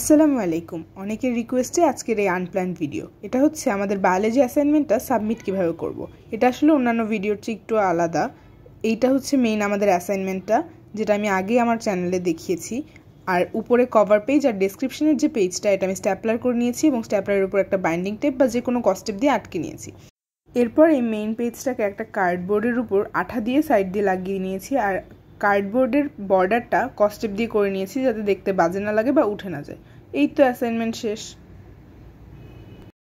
আসসালামু আলাইকুম। অনেকের রিকোয়েস্টে আজকের এই আনপ্ল্যান্ড ভিডিও। এটা হচ্ছে আমাদের বায়োলজি অ্যাসাইনমেন্টটা সাবমিট কিভাবে করব। এটা আসলে অন্যান্য ভিডিওর চেয়ে একটু আলাদা। এইটা হচ্ছে মেইন আমাদের অ্যাসাইনমেন্টটা, যেটা আমি আগে আমার চ্যানেলে দেখিয়েছি। আর উপরে কভার পেজ আর ডেসক্রিপশনের যে পেজটা, এটা আমি স্ট্যাপলার করে নিয়েছি এবং স্ট্যাপলারের উপর একটা বাইন্ডিং টেপ বা যে কোনো কস্টেপ দিয়ে আটকে নিয়েছি। এরপর এই মেইন পেজটাকে একটা কার্ডবোর্ডের উপর আঠা দিয়ে সাইড দিয়ে লাগিয়ে নিয়েছি, আর কার্ডবোর্ডের বর্ডারটা কস্টেপ দিয়ে করে নিয়েছি যাতে দেখতে বাজে না লাগে বা উঠে না যায়। এই তো অ্যাসাইনমেন্ট শেষ।